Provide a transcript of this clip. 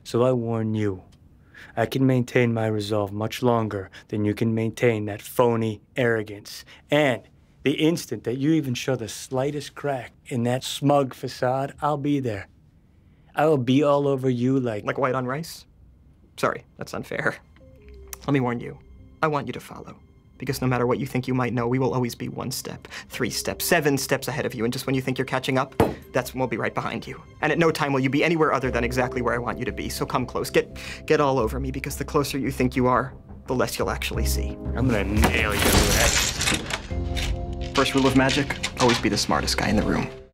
So I warn you, I can maintain my resolve much longer than you can maintain that phony arrogance. And the instant that you even show the slightest crack in that smug facade, I'll be there. I will be all over you like... Like white on rice? Sorry, that's unfair. Let me warn you. I want you to follow. Because no matter what you think you might know, we will always be 1 step, 3 steps, 7 steps ahead of you. And just when you think you're catching up, that's when we'll be right behind you. And at no time will you be anywhere other than exactly where I want you to be. So come close, get all over me, because the closer you think you are, the less you'll actually see. I'm gonna nail you to that. First rule of magic, always be the smartest guy in the room.